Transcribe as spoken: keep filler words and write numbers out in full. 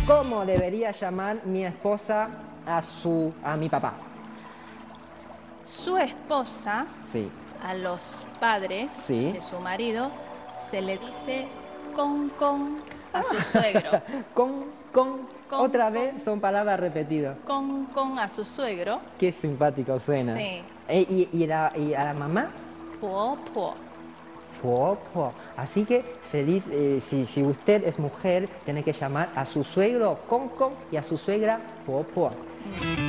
¿Cómo debería llamar mi esposa a, su, a mi papá? Su esposa, Sí. a los padres Sí. de su marido, se le dice con con a su suegro. Con, con, Con, otra con. vez son palabras repetidas. Con con a su suegro. Qué simpático suena. Sí. Eh, y, y, la, ¿Y a la mamá? Po, po. Po, po. Así que se dice, eh, si, si usted es mujer, tiene que llamar a su suegro con, con y a su suegra po, po. Mm.